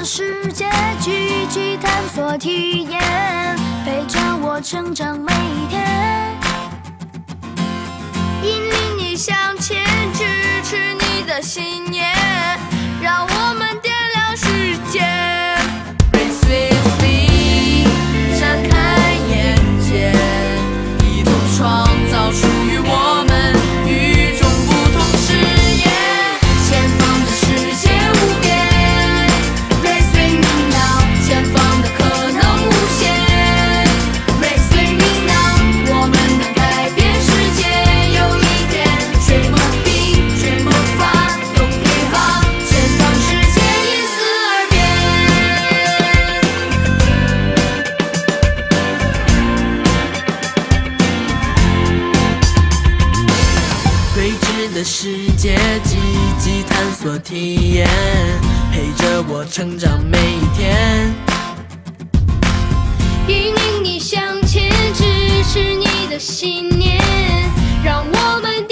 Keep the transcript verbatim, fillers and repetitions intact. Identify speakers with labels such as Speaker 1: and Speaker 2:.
Speaker 1: 的世界，积极探索体验，陪着我成长每一天，引领你向前，支持你的信念，让我们点亮世界。Race with me， 展开眼界，一同创造属于我们与众不同视野，前方的世界无边。Race with me now， 前方的可能无限。Race with me now， 我们能改变世界，有一天 Dream of big Dream of far， 都可以好，前方世界因此而变。未知的世界，积极探索体验，陪着我成长每一天，引领你向前，支持你的信念，让我们